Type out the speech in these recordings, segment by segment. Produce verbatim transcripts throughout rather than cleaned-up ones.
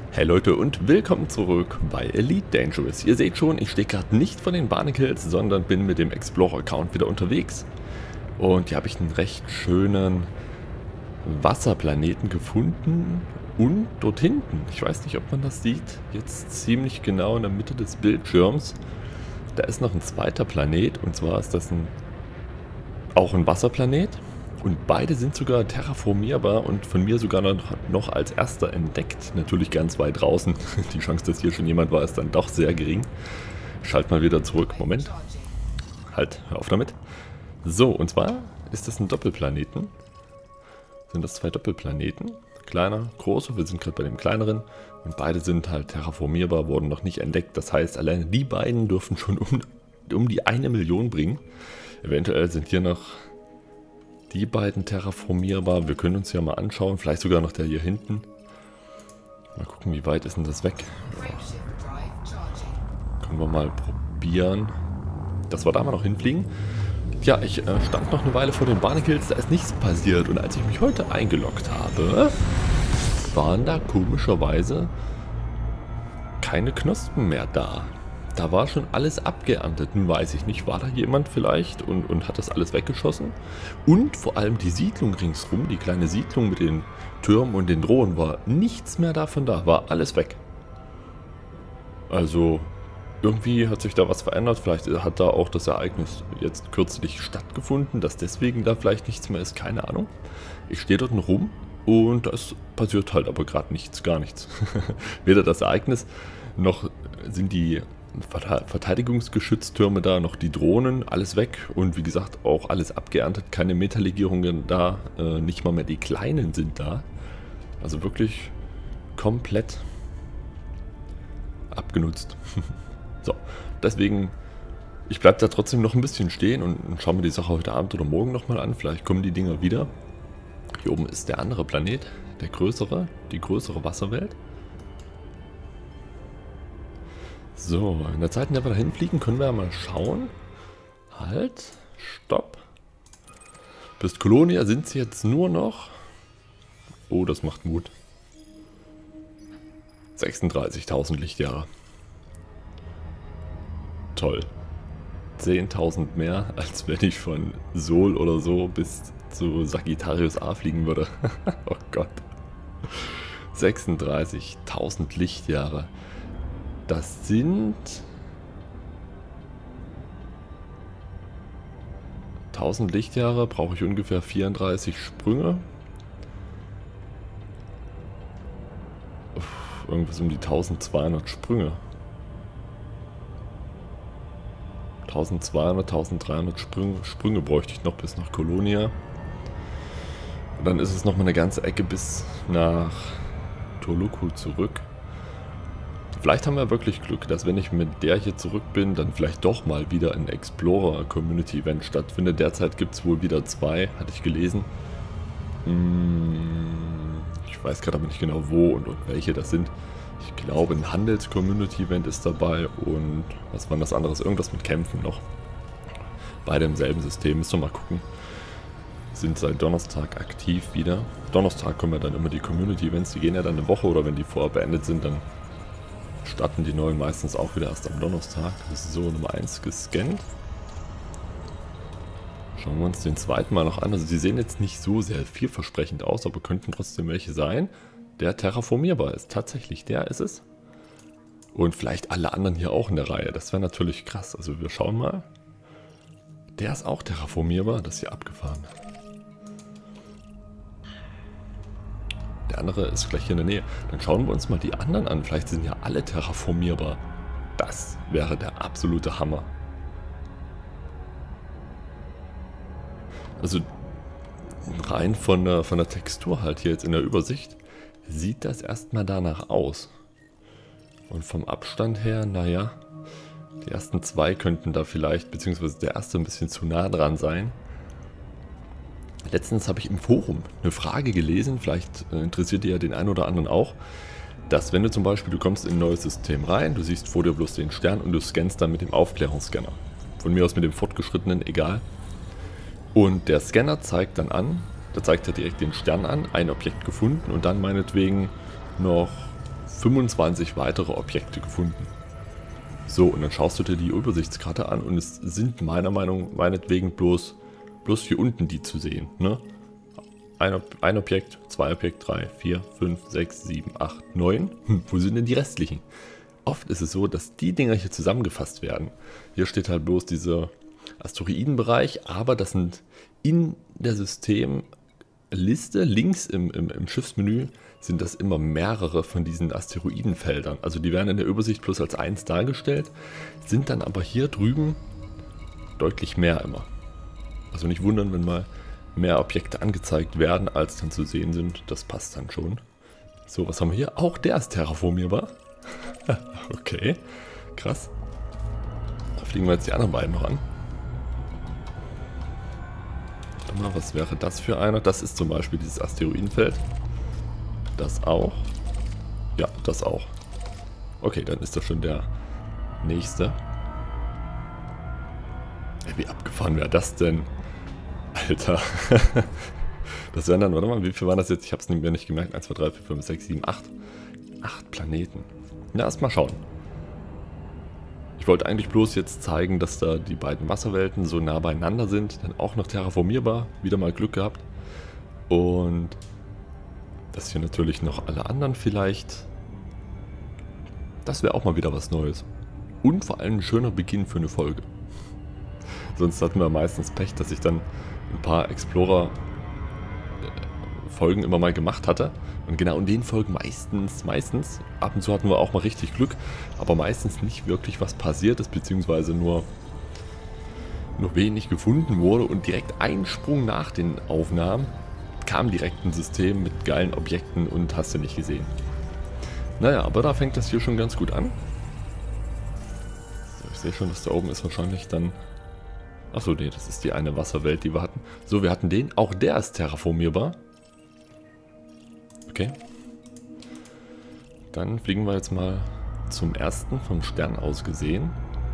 Hey Leute und willkommen zurück bei Elite Dangerous. Ihr seht schon, ich stehe gerade nicht vor den Barnacles, sondern bin mit dem Explorer-Account wieder unterwegs. Und hier habe ich einen recht schönen Wasserplaneten gefunden und dort hinten, ich weiß nicht, ob man das sieht, jetzt ziemlich genau in der Mitte des Bildschirms, da ist noch ein zweiter Planet, und zwar ist das ein, auch ein Wasserplanet. Und beide sind sogar terraformierbar und von mir sogar noch, noch als erster entdeckt. Natürlich ganz weit draußen. Die Chance, dass hier schon jemand war, ist dann doch sehr gering. Schalt mal wieder zurück. Moment. Halt, hör auf damit. So, und zwar ist das ein Doppelplaneten. Sind das zwei Doppelplaneten? Kleiner, großer. Wir sind gerade bei dem kleineren. Und beide sind halt terraformierbar, wurden noch nicht entdeckt. Das heißt, alleine die beiden dürfen schon um, um die eine Million bringen. Eventuell sind hier noch die beiden terraformierbar. Wir können uns ja mal anschauen. Vielleicht sogar noch der hier hinten. Mal gucken, wie weit ist denn das weg. Ja. Können wir mal probieren, dass wir da mal noch hinfliegen. Ja, ich äh, stand noch eine Weile vor den Barnacles. Da ist nichts passiert. Und als ich mich heute eingeloggt habe, waren da komischerweise keine Knospen mehr da. Da war schon alles abgeerntet. Nun weiß ich nicht, war da jemand vielleicht und, und hat das alles weggeschossen? Und vor allem die Siedlung ringsrum, die kleine Siedlung mit den Türmen und den Drohnen, war nichts mehr davon da, war alles weg. Also irgendwie hat sich da was verändert. Vielleicht hat da auch das Ereignis jetzt kürzlich stattgefunden, dass deswegen da vielleicht nichts mehr ist, keine Ahnung. Ich stehe dort rum und da passiert halt aber gerade nichts, gar nichts. Weder das Ereignis, noch sind die Verteidigungsgeschütztürme da, noch die Drohnen, alles weg und wie gesagt auch alles abgeerntet, keine Metalegierungen da, äh, nicht mal mehr die kleinen sind da. Also wirklich komplett abgenutzt. So, deswegen, ich bleibe da trotzdem noch ein bisschen stehen und, und schaue mir die Sache heute Abend oder morgen nochmal an, vielleicht kommen die Dinger wieder. Hier oben ist der andere Planet, der größere, die größere Wasserwelt. So, in der Zeit, in der wir da hinfliegen, können wir ja mal schauen. Halt, stopp. Bis Kolonia sind sie jetzt nur noch... Oh, das macht Mut. sechsunddreißigtausend Lichtjahre. Toll. zehntausend mehr, als wenn ich von Sol oder so bis zu Sagittarius A fliegen würde. Oh Gott. sechsunddreißigtausend Lichtjahre. Das sind tausend Lichtjahre, brauche ich ungefähr vierunddreißig Sprünge. Uff, irgendwas um die tausendzweihundert Sprünge. tausendzweihundert, tausenddreihundert Sprünge, Sprünge bräuchte ich noch bis nach Kolonia. Und dann ist es noch mal eine ganze Ecke bis nach Toluku zurück. Vielleicht haben wir wirklich Glück, dass wenn ich mit der hier zurück bin, dann vielleicht doch mal wieder ein Explorer Community Event stattfindet. Derzeit gibt es wohl wieder zwei, hatte ich gelesen. Ich weiß gerade aber nicht genau wo und, und welche das sind. Ich glaube ein Handels Community Event ist dabei und was war das anderes? Irgendwas mit Kämpfen noch. Beide im selben System, müssen wir mal gucken. Sind seit Donnerstag aktiv wieder. Donnerstag kommen ja dann immer die Community Events, die gehen ja dann eine Woche oder wenn die vorher beendet sind, dann starten die neuen meistens auch wieder erst am Donnerstag. Das ist so Nummer eins gescannt. Schauen wir uns den zweiten mal noch an. Also die sehen jetzt nicht so sehr vielversprechend aus, aber könnten trotzdem welche sein. Der terraformierbar ist. Tatsächlich, der ist es. Und vielleicht alle anderen hier auch in der Reihe. Das wäre natürlich krass. Also wir schauen mal. Der ist auch terraformierbar. Das ist hier abgefahren. Der andere ist gleich hier in der Nähe. Dann schauen wir uns mal die anderen an. Vielleicht sind ja alle terraformierbar. Das wäre der absolute Hammer. Also rein von der, von der Textur halt hier jetzt in der Übersicht sieht das erstmal danach aus. Und vom Abstand her, naja, die ersten zwei könnten da vielleicht, beziehungsweise der erste ein bisschen zu nah dran sein. Letztens habe ich im Forum eine Frage gelesen, vielleicht interessiert die ja den einen oder anderen auch, dass wenn du zum Beispiel, du kommst in ein neues System rein, du siehst vor dir bloß den Stern und du scannst dann mit dem Aufklärungsscanner. Von mir aus mit dem fortgeschrittenen, egal. Und der Scanner zeigt dann an, da zeigt er direkt den Stern an, ein Objekt gefunden und dann meinetwegen noch fünfundzwanzig weitere Objekte gefunden. So, und dann schaust du dir die Übersichtskarte an und es sind meiner Meinung meinetwegen bloß, bloß hier unten die zu sehen. Ne? Ein, Ob ein Objekt, zwei Objekt, drei, vier, fünf, sechs, sieben, acht, neun. Hm, wo sind denn die restlichen? Oft ist es so, dass die Dinger hier zusammengefasst werden. Hier steht halt bloß dieser Asteroidenbereich, aber das sind in der Systemliste links im, im, im Schiffsmenü sind das immer mehrere von diesen Asteroidenfeldern. Also die werden in der Übersicht bloß als eins dargestellt, sind dann aber hier drüben deutlich mehr immer. Also nicht wundern, wenn mal mehr Objekte angezeigt werden, als dann zu sehen sind. Das passt dann schon. So, was haben wir hier? Auch der ist terraformierbar. Okay, krass. Da fliegen wir jetzt die anderen beiden noch an. Warte mal, was wäre das für einer? Das ist zum Beispiel dieses Asteroidenfeld. Das auch. Ja, das auch. Okay, dann ist das schon der nächste. Ey, wie abgefahren wäre das denn? Alter. Das wären dann, warte mal, wie viel waren das jetzt? Ich habe es mir nicht gemerkt. eins, zwei, drei, vier, fünf, sechs, sieben, acht. acht Planeten. Na, erst mal schauen. Ich wollte eigentlich bloß jetzt zeigen, dass da die beiden Wasserwelten so nah beieinander sind. Dann auch noch terraformierbar. Wieder mal Glück gehabt. Und dass hier natürlich noch alle anderen vielleicht. Das wäre auch mal wieder was Neues. Und vor allem ein schöner Beginn für eine Folge. Sonst hatten wir meistens Pech, dass ich dann ein paar Explorer-Folgen immer mal gemacht hatte. Und genau in den Folgen meistens, meistens, ab und zu hatten wir auch mal richtig Glück, aber meistens nicht wirklich was passiert ist, beziehungsweise nur, nur wenig gefunden wurde und direkt ein Sprung nach den Aufnahmen kam direkt ein System mit geilen Objekten und hast du nicht gesehen. Naja, aber da fängt das hier schon ganz gut an. So, ich sehe schon, dass da oben ist wahrscheinlich dann... Achso, nee, das ist die eine Wasserwelt, die wir hatten. So, wir hatten den. Auch der ist terraformierbar. Okay. Dann fliegen wir jetzt mal zum ersten, vom Stern aus gesehen.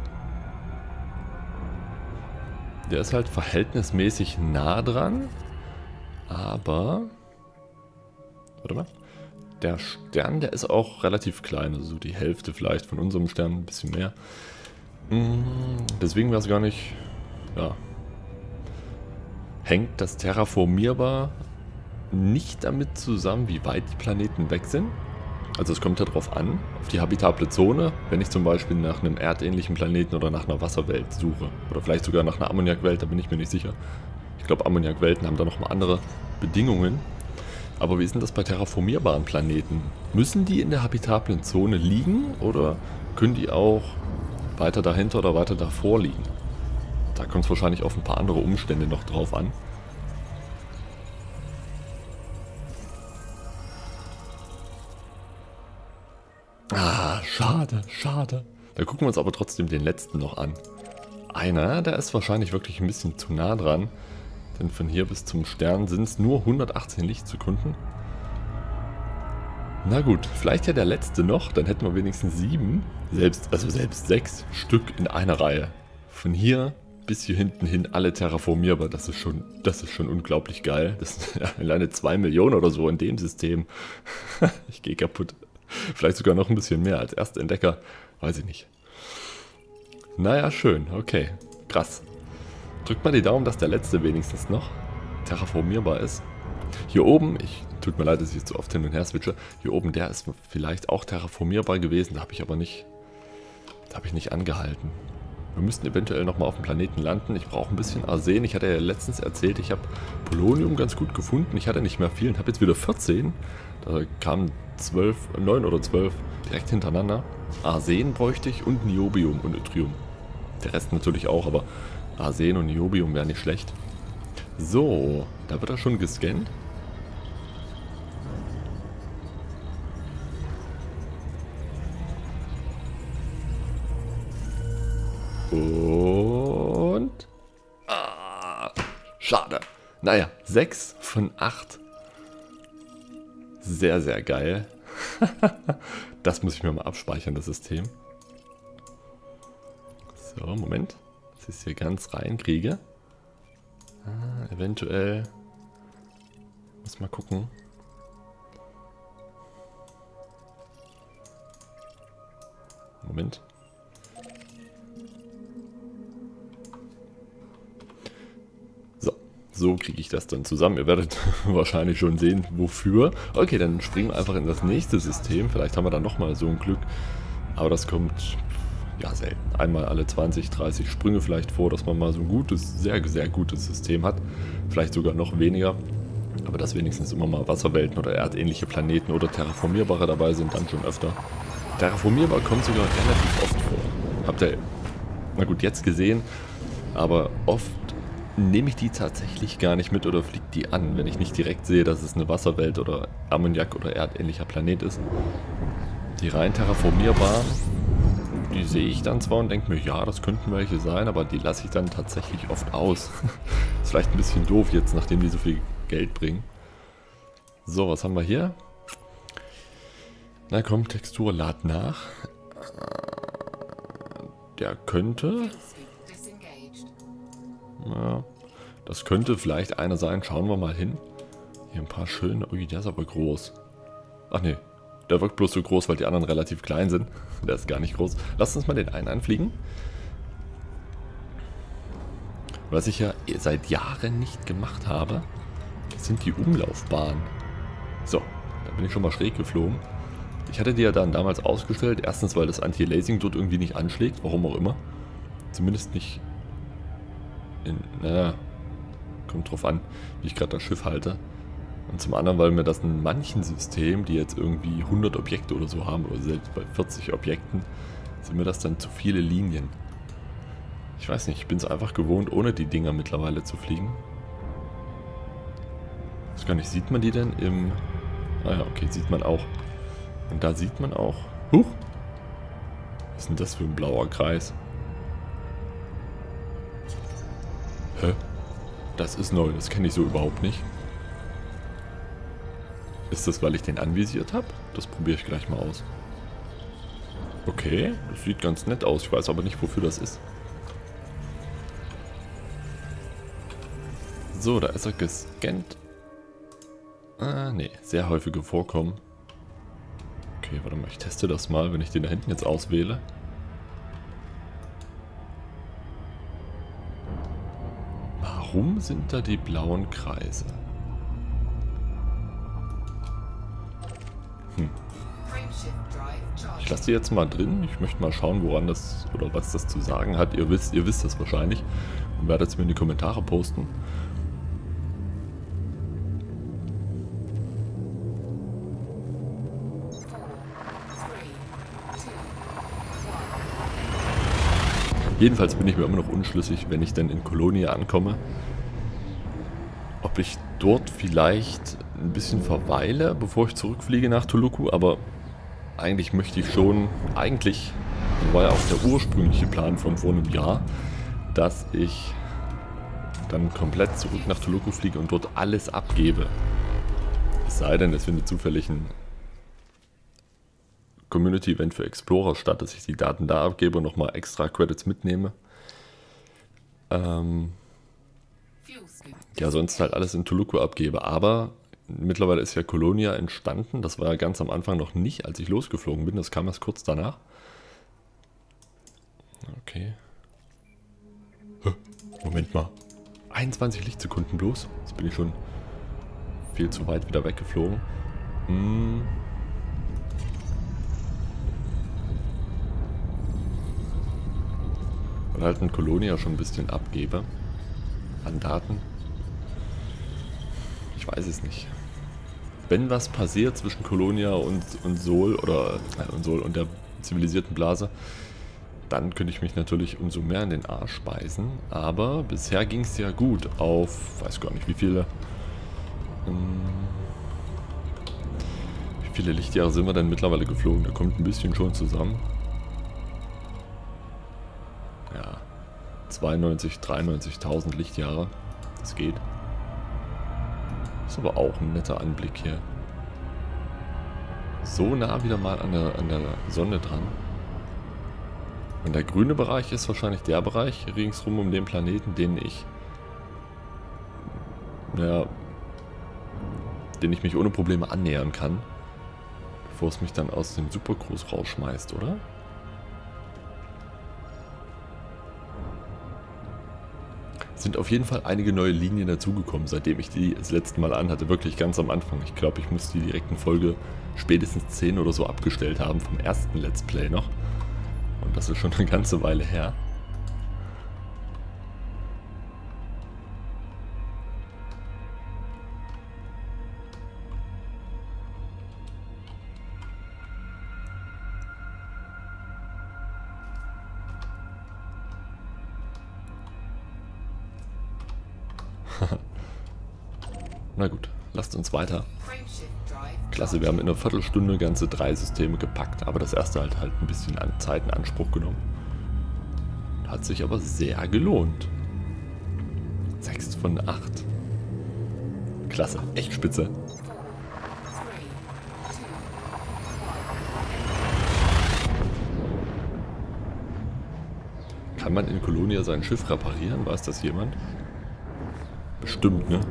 Der ist halt verhältnismäßig nah dran. Aber... Warte mal. Der Stern, der ist auch relativ klein. Also so die Hälfte vielleicht von unserem Stern, ein bisschen mehr. Deswegen wäre es gar nicht... Ja. Hängt das terraformierbar nicht damit zusammen, wie weit die Planeten weg sind? Also es kommt ja darauf an, auf die habitable Zone, wenn ich zum Beispiel nach einem erdähnlichen Planeten oder nach einer Wasserwelt suche. Oder vielleicht sogar nach einer Ammoniakwelt, da bin ich mir nicht sicher. Ich glaube, Ammoniakwelten haben da nochmal andere Bedingungen. Aber wie ist denn das bei terraformierbaren Planeten? Müssen die in der habitablen Zone liegen oder können die auch weiter dahinter oder weiter davor liegen? Da kommt es wahrscheinlich auf ein paar andere Umstände noch drauf an. Ah, schade, schade. Da gucken wir uns aber trotzdem den letzten noch an. Einer, der ist wahrscheinlich wirklich ein bisschen zu nah dran. Denn von hier bis zum Stern sind es nur hundertachtzehn Lichtsekunden. Na gut, vielleicht ja der letzte noch, dann hätten wir wenigstens sieben, selbst, also selbst sechs Stück in einer Reihe. Von hier bis hier hinten hin alle terraformierbar, das ist schon, das ist schon unglaublich geil. Das sind ja alleine zwei Millionen oder so in dem System. Ich gehe kaputt. Vielleicht sogar noch ein bisschen mehr als Erstentdecker, weiß ich nicht. Naja, schön, okay, krass. Drückt mal die Daumen, dass der letzte wenigstens noch terraformierbar ist. Hier oben, ich tut mir leid, dass ich jetzt so oft hin und her switche, hier oben, der ist vielleicht auch terraformierbar gewesen, da habe ich aber nicht, da habe ich nicht angehalten. Wir müssten eventuell nochmal auf dem Planeten landen. Ich brauche ein bisschen Arsen. Ich hatte ja letztens erzählt, ich habe Polonium ganz gut gefunden. Ich hatte nicht mehr viel und habe jetzt wieder vierzehn. Da kamen zwölf, neun oder zwölf direkt hintereinander. Arsen bräuchte ich und Niobium und Yttrium. Der Rest natürlich auch, aber Arsen und Niobium wäre nicht schlecht. So, da wird er schon gescannt. Und... Ah, schade. Naja, sechs von acht. Sehr, sehr geil. Das muss ich mir mal abspeichern, das System. So, Moment. Dass ich es hier ganz reinkriege. Ah, eventuell... Muss mal gucken. Moment. So, so kriege ich das dann zusammen. Ihr werdet wahrscheinlich schon sehen, wofür. Okay, dann springen wir einfach in das nächste System. Vielleicht haben wir dann nochmal so ein Glück. Aber das kommt, ja, selten. Einmal alle zwanzig, dreißig Sprünge vielleicht vor, dass man mal so ein gutes, sehr, sehr gutes System hat. Vielleicht sogar noch weniger. Aber dass wenigstens immer mal Wasserwelten oder erdähnliche Planeten oder terraformierbare dabei sind, dann schon öfter. Terraformierbar kommt sogar relativ oft vor. Habt ihr, na gut, jetzt gesehen, aber oft nehme ich die tatsächlich gar nicht mit oder fliege die an, wenn ich nicht direkt sehe, dass es eine Wasserwelt oder Ammoniak oder erdähnlicher Planet ist. Die rein terraformierbaren, die sehe ich dann zwar und denke mir, ja, das könnten welche sein, aber die lasse ich dann tatsächlich oft aus. Ist vielleicht ein bisschen doof jetzt, nachdem die so viel Geld bringen. So, was haben wir hier? Na komm, Textur lad nach. Der könnte... Ja, das könnte vielleicht einer sein. Schauen wir mal hin. Hier ein paar schöne... Ui, der ist aber groß. Ach nee, der wirkt bloß so groß, weil die anderen relativ klein sind. Der ist gar nicht groß. Lasst uns mal den einen anfliegen. Was ich ja seit Jahren nicht gemacht habe, sind die Umlaufbahnen. So, da bin ich schon mal schräg geflogen. Ich hatte die ja dann damals ausgestellt. Erstens, weil das Anti-Aliasing dort irgendwie nicht anschlägt, warum auch immer. Zumindest nicht in, naja, kommt drauf an, wie ich gerade das Schiff halte. Und zum anderen, weil mir das in manchen Systemen, die jetzt irgendwie hundert Objekte oder so haben, oder selbst bei vierzig Objekten, sind mir das dann zu viele Linien. Ich weiß nicht, ich bin es einfach gewohnt, ohne die Dinger mittlerweile zu fliegen. Ich weiß gar nicht, sieht man die denn im... Ah ja, okay, sieht man auch. Und da sieht man auch... Huch! Was ist denn das für ein blauer Kreis? Hä? Das ist neu, das kenne ich so überhaupt nicht. Ist das, weil ich den anvisiert habe? Das probiere ich gleich mal aus. Okay, das sieht ganz nett aus. Ich weiß aber nicht, wofür das ist. So, da ist er gescannt. Ah, nee, sehr häufige Vorkommen. Okay, warte mal, ich teste das mal, wenn ich den da hinten jetzt auswähle. Warum sind da die blauen Kreise? Hm. Ich lasse die jetzt mal drin. Ich möchte mal schauen, woran das oder was das zu sagen hat. Ihr wisst, ihr wisst das wahrscheinlich und werdet es mir in die Kommentare posten. Jedenfalls bin ich mir immer noch unschlüssig, wenn ich dann in Colonia ankomme, ob ich dort vielleicht ein bisschen verweile, bevor ich zurückfliege nach Tuluku, aber eigentlich möchte ich schon, eigentlich war ja auch der ursprüngliche Plan von vor einem Jahr, dass ich dann komplett zurück nach Tuluku fliege und dort alles abgebe. Es sei denn, es findet zufällig ein Community-Event für Explorer statt, dass ich die Daten da abgebe und nochmal extra Credits mitnehme. Ähm ja, sonst halt alles in Tuluku abgebe. Aber mittlerweile ist ja Colonia entstanden. Das war ja ganz am Anfang noch nicht, als ich losgeflogen bin. Das kam erst kurz danach. Okay. Moment mal. einundzwanzig Lichtsekunden bloß. Jetzt bin ich schon viel zu weit wieder weggeflogen. Hm. Und halt in Colonia schon ein bisschen abgebe an Daten. Ich weiß es nicht. Wenn was passiert zwischen Colonia und, und Sol oder nein, und Sol und der zivilisierten Blase, dann könnte ich mich natürlich umso mehr in den Arsch speisen. Aber bisher ging es ja gut auf, weiß gar nicht wie viele. Ähm, wie viele Lichtjahre sind wir denn mittlerweile geflogen? Da kommt ein bisschen schon zusammen. Ja, zweiundneunzig, dreiundneunzigtausend Lichtjahre. Das geht. Ist aber auch ein netter Anblick hier. So nah wieder mal an der, an der Sonne dran. Und der grüne Bereich ist wahrscheinlich der Bereich ringsrum um den Planeten, den ich, ja, den ich mich ohne Probleme annähern kann, bevor es mich dann aus dem Supercruise rausschmeißt, oder? sind auf jeden Fall einige neue Linien dazugekommen, seitdem ich die das letzte Mal anhatte. Wirklich ganz am Anfang. Ich glaube, ich muss die direkten Folge spätestens zehn oder so abgestellt haben, vom ersten Let's Play noch. Und das ist schon eine ganze Weile her. Na gut, lasst uns weiter. Klasse, wir haben in einer Viertelstunde ganze drei Systeme gepackt, aber das erste halt halt ein bisschen an Zeit in Anspruch genommen. Hat sich aber sehr gelohnt. sechs von acht. Klasse, echt spitze. Kann man in Colonia sein Schiff reparieren? Weiß das jemand? Bestimmt, ne?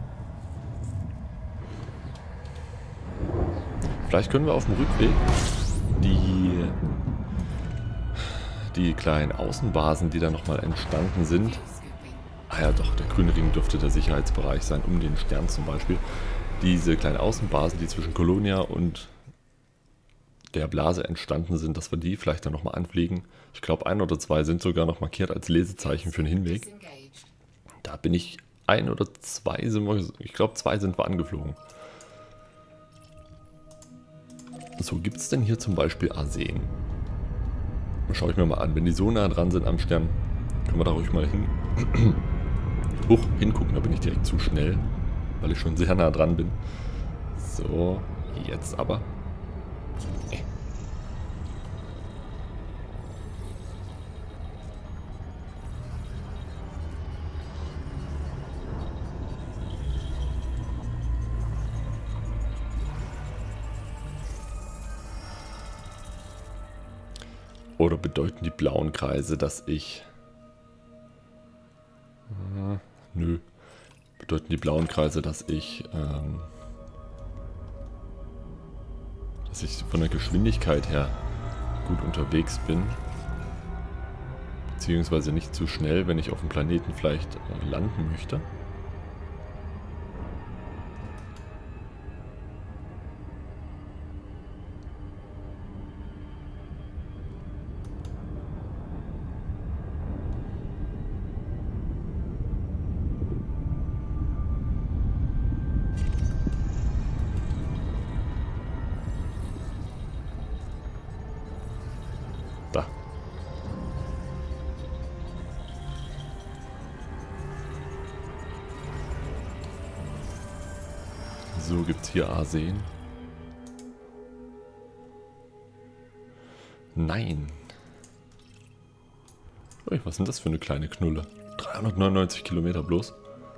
Vielleicht können wir auf dem Rückweg die, die kleinen Außenbasen, die da nochmal entstanden sind. Ah ja doch, der grüne Ring dürfte der Sicherheitsbereich sein, um den Stern zum Beispiel. Diese kleinen Außenbasen, die zwischen Colonia und der Blase entstanden sind, dass wir die vielleicht dann nochmal anfliegen. Ich glaube, ein oder zwei sind sogar noch markiert als Lesezeichen für den Hinweg. Da bin ich ein oder zwei, sind wir, ich glaube zwei sind wir angeflogen. So, gibt es denn hier zum Beispiel Arsen? Schaue ich mir mal an. Wenn die so nah dran sind am Stern, können wir da ruhig mal hin. Huch, hingucken, da bin ich direkt zu schnell, weil ich schon sehr nah dran bin. So, jetzt aber. Äh. Oder bedeuten die blauen Kreise, dass ich... Äh, nö. Bedeuten die blauen Kreise, dass ich... Ähm, dass ich von der Geschwindigkeit her gut unterwegs bin. Beziehungsweise nicht zu schnell, wenn ich auf dem Planeten vielleicht äh, landen möchte. Da. So, gibt's hier Arsen? Nein. Ui, was ist denn das für eine kleine Knulle? dreihundertneunundneunzig Kilometer bloß.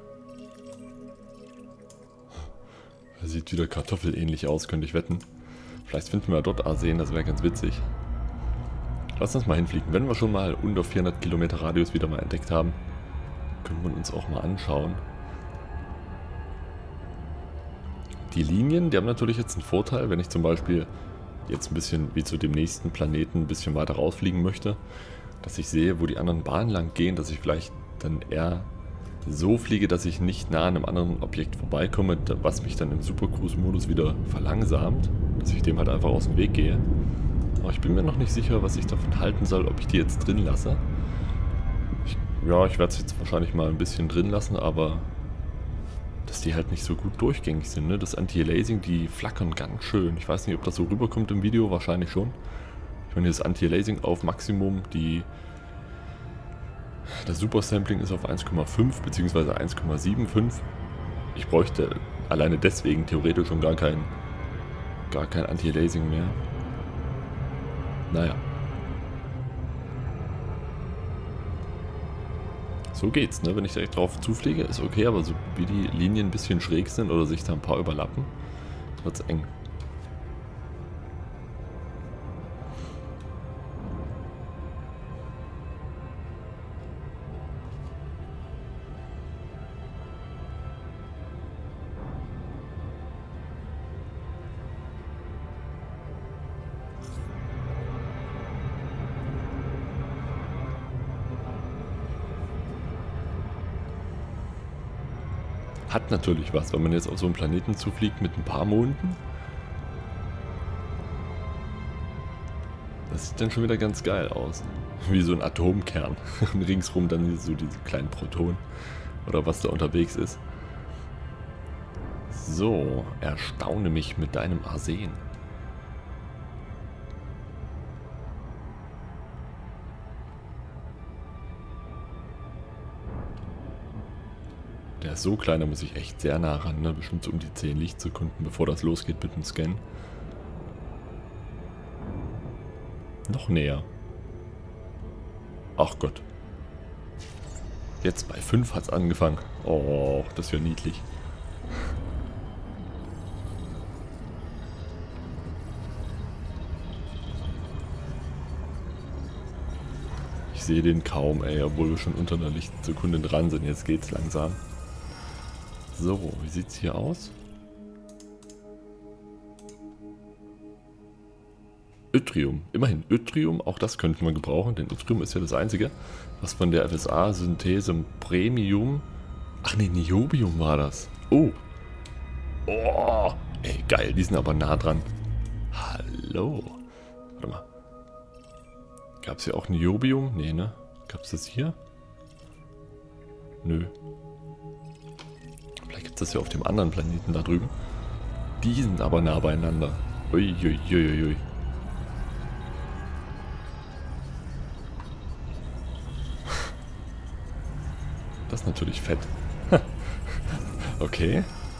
Er sieht wieder kartoffelähnlich aus, könnte ich wetten. Vielleicht finden wir dort Arsen, das wäre ganz witzig. Lass uns mal hinfliegen. Wenn wir schon mal unter vierhundert Kilometer Radius wieder mal entdeckt haben, können wir uns auch mal anschauen. Die Linien, die haben natürlich jetzt einen Vorteil, wenn ich zum Beispiel jetzt ein bisschen wie zu dem nächsten Planeten ein bisschen weiter rausfliegen möchte, dass ich sehe, wo die anderen Bahnen lang gehen, dass ich vielleicht dann eher so fliege, dass ich nicht nah an einem anderen Objekt vorbeikomme, was mich dann im Supercruise-Modus wieder verlangsamt, dass ich dem halt einfach aus dem Weg gehe. Aber ich bin mir noch nicht sicher, was ich davon halten soll, ob ich die jetzt drin lasse. Ich, ja, ich werde es jetzt wahrscheinlich mal ein bisschen drin lassen, aber dass die halt nicht so gut durchgängig sind. Ne? Das Anti-Aliasing, die flackern ganz schön. Ich weiß nicht, ob das so rüberkommt im Video, wahrscheinlich schon. Ich meine, das Anti-Aliasing auf Maximum, die das Super-Sampling ist auf eins Komma fünf bzw. eins Komma fünfundsiebzig. Ich bräuchte alleine deswegen theoretisch schon gar kein, gar kein Anti-Aliasing mehr. Naja. So geht's, ne? Wenn ich direkt drauf zufliege, ist okay, aber so wie die Linien ein bisschen schräg sind oder sich da ein paar überlappen, wird's eng. hat natürlich was, wenn man jetzt auf so einen Planeten zufliegt mit ein paar Monden. Das sieht dann schon wieder ganz geil aus. Wie so ein Atomkern. Und ringsrum dann so diese kleinen Protonen. Oder was da unterwegs ist. So, erstaune mich mit deinem Arsen. Der ist so klein, da muss ich echt sehr nah ran, ne? Bestimmt so um die zehn Lichtsekunden, bevor das losgeht mit dem Scan. Noch näher. Ach Gott. Jetzt bei fünf hat es angefangen. Oh, das ist ja niedlich. Ich sehe den kaum, ey, obwohl wir schon unter einer Lichtsekunde dran sind. Jetzt geht's langsam. So, wie sieht's hier aus? Yttrium. Immerhin Yttrium, auch das könnten wir gebrauchen, denn Yttrium ist ja das einzige, was von der F S A-Synthese Premium... Ach nee, Niobium war das. Oh. Oh. Ey, geil, die sind aber nah dran. Hallo. Warte mal. Gab es hier auch Niobium? Nee, ne? Gab es das hier? Nö. Vielleicht gibt es das ja auf dem anderen Planeten da drüben. Die sind aber nah beieinander. Uiuiuiui. Ui, ui, ui. Das ist natürlich fett. Okay.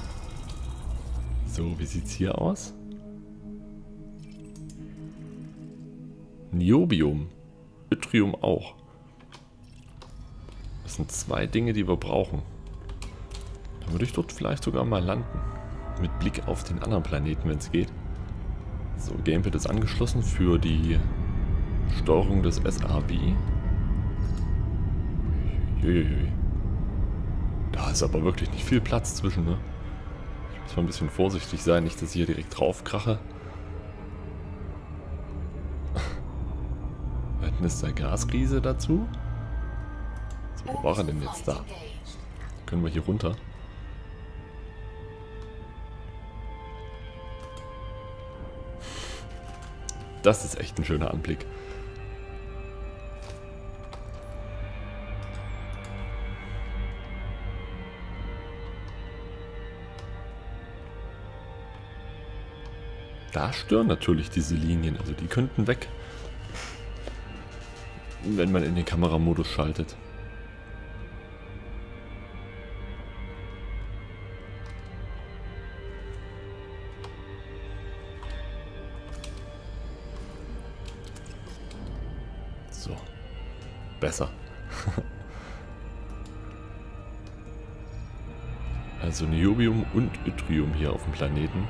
So, wie sieht's hier aus? Niobium. Yttrium auch. Das sind zwei Dinge, die wir brauchen. Dann würde ich dort vielleicht sogar mal landen. Mit Blick auf den anderen Planeten, wenn es geht. So, Gamepad ist angeschlossen für die Steuerung des S A V. Uiuiui. Da ist aber wirklich nicht viel Platz zwischen, ne? Ich muss mal ein bisschen vorsichtig sein, nicht, dass ich hier direkt drauf krache. Da hinten ist der Gasriese dazu. So, wo war er denn jetzt da? Können wir hier runter? Das ist echt ein schöner Anblick. Da stören natürlich diese Linien, also die könnten weg, wenn man in den Kameramodus schaltet. So, besser. Also Niobium und Yttrium hier auf dem Planeten.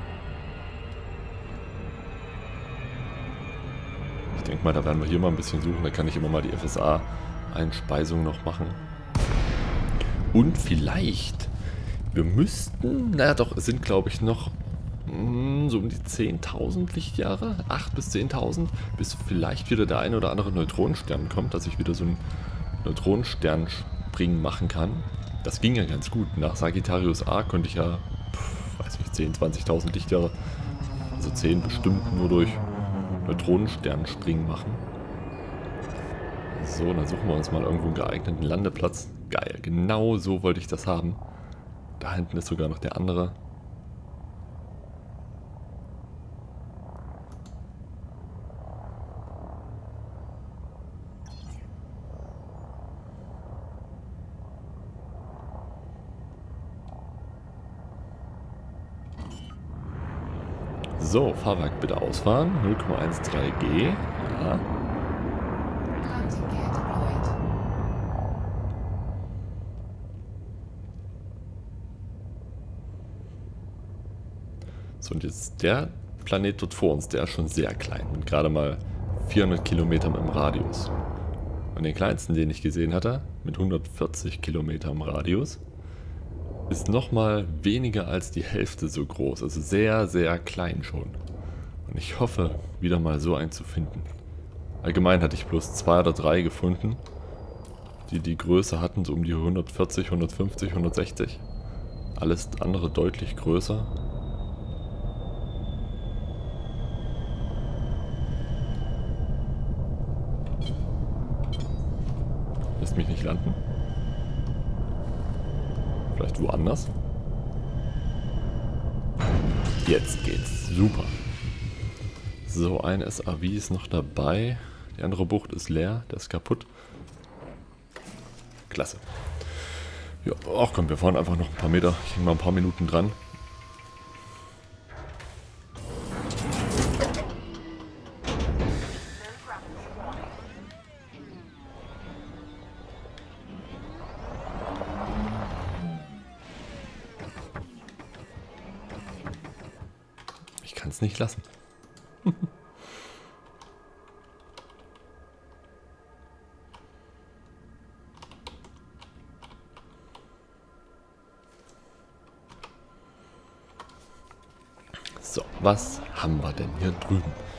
Ich denke mal, da werden wir hier mal ein bisschen suchen. Da kann ich immer mal die F S A-Einspeisung noch machen. Und vielleicht, wir müssten, naja doch, es sind glaube ich noch mh, so um die zehntausend Lichtjahre, acht bis zehntausend, bis vielleicht wieder der eine oder andere Neutronenstern kommt, dass ich wieder so einen Neutronensternspringen machen kann. Das ging ja ganz gut. Nach Sagittarius A konnte ich ja, pf, weiß nicht, zehntausend, zwanzigtausend Lichtjahre, also zehn bestimmt nur durch Neutronensternspringen machen. So, dann suchen wir uns mal irgendwo einen geeigneten Landeplatz. Geil, genau so wollte ich das haben. Da hinten ist sogar noch der andere. So, Fahrwerk bitte ausfahren. null Komma dreizehn G. Ja. So, und jetzt der Planet dort vor uns, der ist schon sehr klein. Mit gerade mal vierhundert Kilometern im Radius. Und den kleinsten, den ich gesehen hatte, mit hundertvierzig Kilometern im Radius, ist nochmal weniger als die Hälfte so groß. Also sehr, sehr klein schon. Und ich hoffe, wieder mal so einen zu finden. Allgemein hatte ich bloß zwei oder drei gefunden, die die Größe hatten, so um die hundertvierzig, hundertfünfzig, hundertsechzig. Alles andere deutlich größer. Lässt mich nicht landen. Vielleicht woanders. Jetzt geht's. Super. So, ein S A V ist noch dabei. Die andere Bucht ist leer. Der ist kaputt. Klasse. Ja, ach komm, wir fahren einfach noch ein paar Meter. Ich hänge mal ein paar Minuten dran. Ich kann es nicht lassen. So, was haben wir denn hier drüben?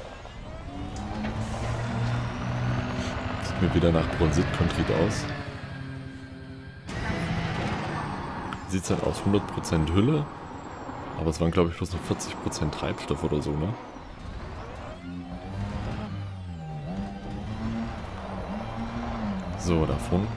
Sieht mir wieder nach Bronzit-Kontrit aus. Sieht es dann aus hundert Prozent Hülle, aber es waren glaube ich bloß noch vierzig Prozent Treibstoff oder so, ne? So, davon.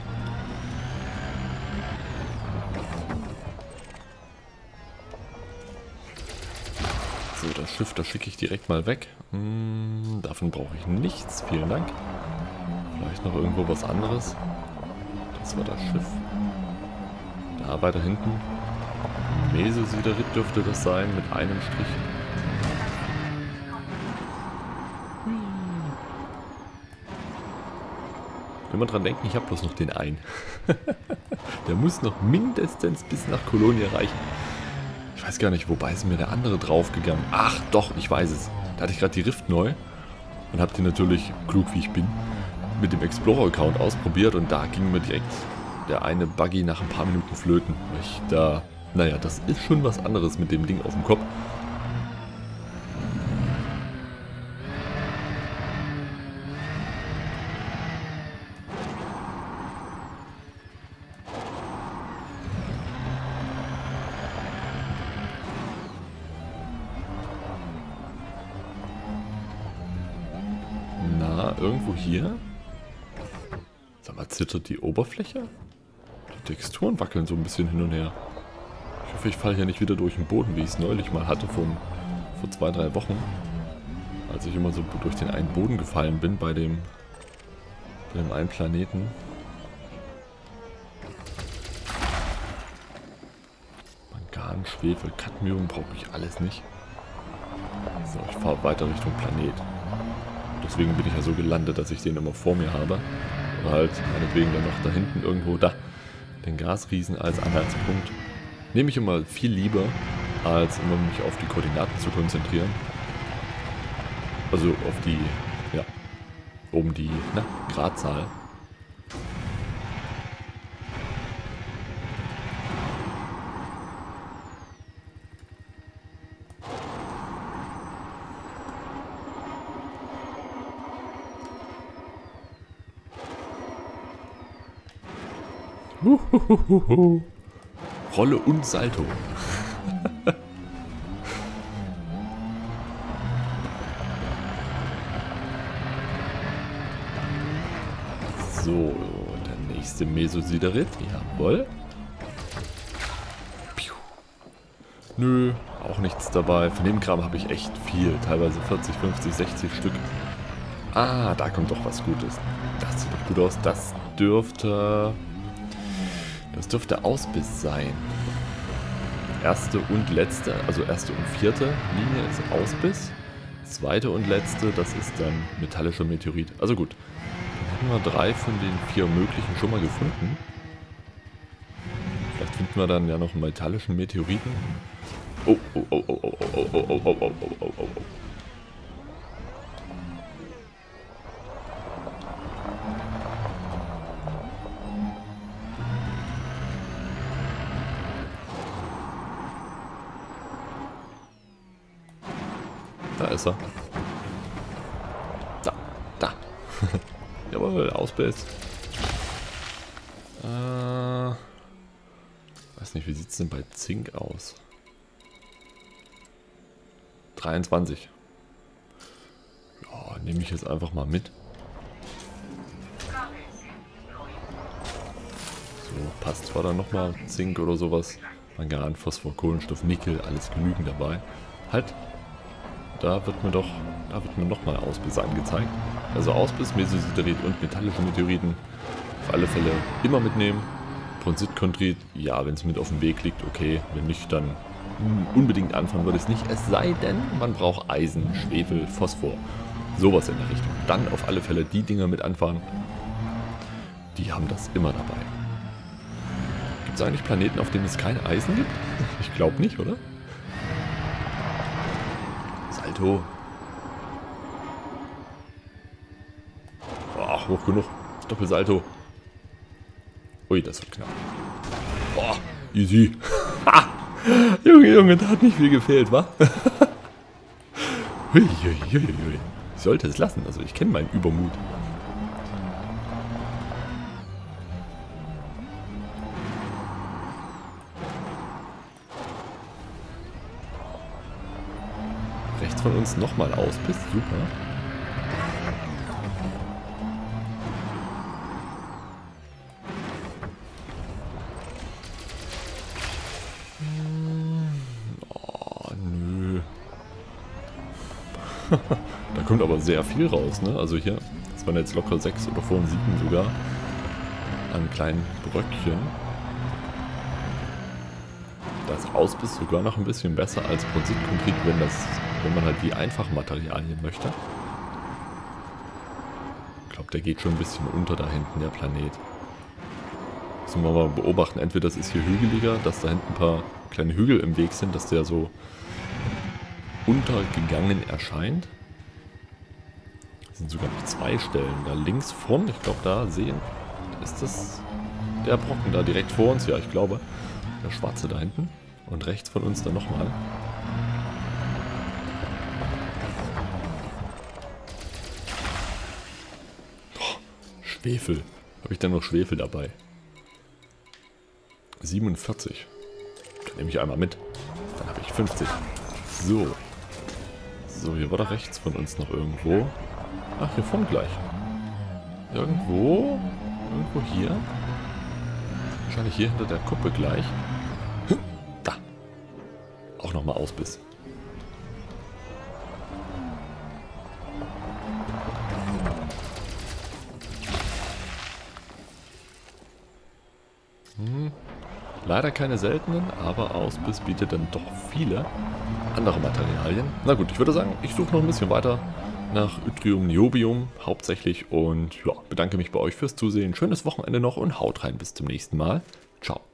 So, das Schiff, das schicke ich direkt mal weg. Hm, davon brauche ich nichts. Vielen Dank. Vielleicht noch irgendwo was anderes. Das war das Schiff. Da weiter hinten. Mesosiderit dürfte das sein, mit einem Strich. Immer dran denken, ich habe bloß noch den einen. Der muss noch mindestens bis nach Kolonie reichen. Ich weiß gar nicht, wobei ist mir der andere draufgegangen. Ach doch, ich weiß es. Da hatte ich gerade die Rift neu und habe die natürlich, klug wie ich bin, mit dem Explorer-Account ausprobiert und da ging mir direkt der eine Buggy nach ein paar Minuten flöten. Ich da, naja, das ist schon was anderes mit dem Ding auf dem Kopf. Irgendwo hier? Sag mal, zittert die Oberfläche? Die Texturen wackeln so ein bisschen hin und her. Ich hoffe, ich falle hier nicht wieder durch den Boden, wie ich es neulich mal hatte vor, vor zwei, drei Wochen. Als ich immer so durch den einen Boden gefallen bin bei dem, bei dem einen Planeten. Mangan, Schwefel, Cadmium brauche ich alles nicht. So, ich fahre weiter Richtung Planet. Deswegen bin ich ja so gelandet, dass ich den immer vor mir habe. Oder halt meinetwegen dann noch da hinten irgendwo, da, den Gasriesen als Anhaltspunkt. Nehme ich immer viel lieber, als immer mich auf die Koordinaten zu konzentrieren. Also auf die, ja, oben die, na, Gradzahl. Huhuhuhu. Rolle und Salto. So, der nächste Mesosiderit. Jawohl. Piu. Nö, auch nichts dabei. Von dem Kram habe ich echt viel. Teilweise vierzig, fünfzig, sechzig Stück. Ah, da kommt doch was Gutes. Das sieht doch gut aus. Das dürfte... Das dürfte Ausbiss sein. Erste und letzte, also erste und vierte Linie ist Ausbiss. Zweite und letzte, das ist dann metallischer Meteorit. Also gut, dann hätten wir drei von den vier möglichen schon mal gefunden. Vielleicht finden wir dann ja noch einen metallischen Meteoriten. Oh, oh, oh, oh, oh, oh, oh, oh, oh, oh, oh, oh, oh. Da ist er. Da, da. Jawohl, Ausbiss. Äh, Weiß nicht, wie sieht es denn bei Zink aus? dreiundzwanzig. Ja, nehme ich jetzt einfach mal mit. So, passt zwar dann nochmal Zink oder sowas. Mangan, Phosphor, Kohlenstoff, Nickel, alles genügend dabei. Halt, da wird mir doch, da wird mir nochmal Ausbiss angezeigt. Also Ausbiss, Mesositerit und metallische Meteoriten auf alle Fälle immer mitnehmen. Bronzitchondrit, ja, wenn es mit auf dem Weg liegt, okay. Wenn nicht, dann unbedingt anfangen würde ich es nicht. Es sei denn, man braucht Eisen, Schwefel, Phosphor. Sowas in der Richtung. Dann auf alle Fälle die Dinger mit anfahren. Die haben das immer dabei. Gibt es eigentlich Planeten, auf denen es kein Eisen gibt? Ich glaube nicht, oder? Salto. Boah, hoch genug. Doppelsalto. Ui, das wird knapp. Boah, easy. Ha! Junge, Junge, da hat nicht viel gefehlt, wa? Hui, hui, hui, hui. Ich sollte es lassen, also ich kenne meinen Übermut. Rechts von uns nochmal Ausbiss, super. Da kommt aber sehr viel raus, ne? Also hier, das waren jetzt locker sechs oder vorhin sieben sogar. An kleinen Bröckchen. Das Ausbiss sogar noch ein bisschen besser als Bronzitchondrit, wenn das, wenn man halt die einfachen Materialien möchte. Ich glaube, der geht schon ein bisschen unter da hinten, der Planet. Müssen wir mal beobachten, entweder das ist hier hügeliger, dass da hinten ein paar kleine Hügel im Weg sind, dass der so untergegangen erscheint. Es sind sogar noch zwei Stellen. Da links vorn, ich glaube da sehen, ist das der Brocken da direkt vor uns. Ja, ich glaube. Der schwarze da hinten. Und rechts von uns dann nochmal. Oh, Schwefel. Habe ich dann noch Schwefel dabei? siebenundvierzig. Dann nehme ich einmal mit. Dann habe ich fünfzig. So. So, hier war da rechts von uns noch irgendwo. Ach, hier vorne gleich. Irgendwo. Irgendwo hier. Wahrscheinlich hier hinter der Kuppe gleich. Da. Auch nochmal Ausbiss. Hm. Leider keine seltenen, aber Ausbiss bietet dann doch viele andere Materialien. Na gut, ich würde sagen, ich suche noch ein bisschen weiter nach Yttrium, Niobium hauptsächlich und ja, bedanke mich bei euch fürs Zusehen. Schönes Wochenende noch und haut rein, bis zum nächsten Mal. Ciao.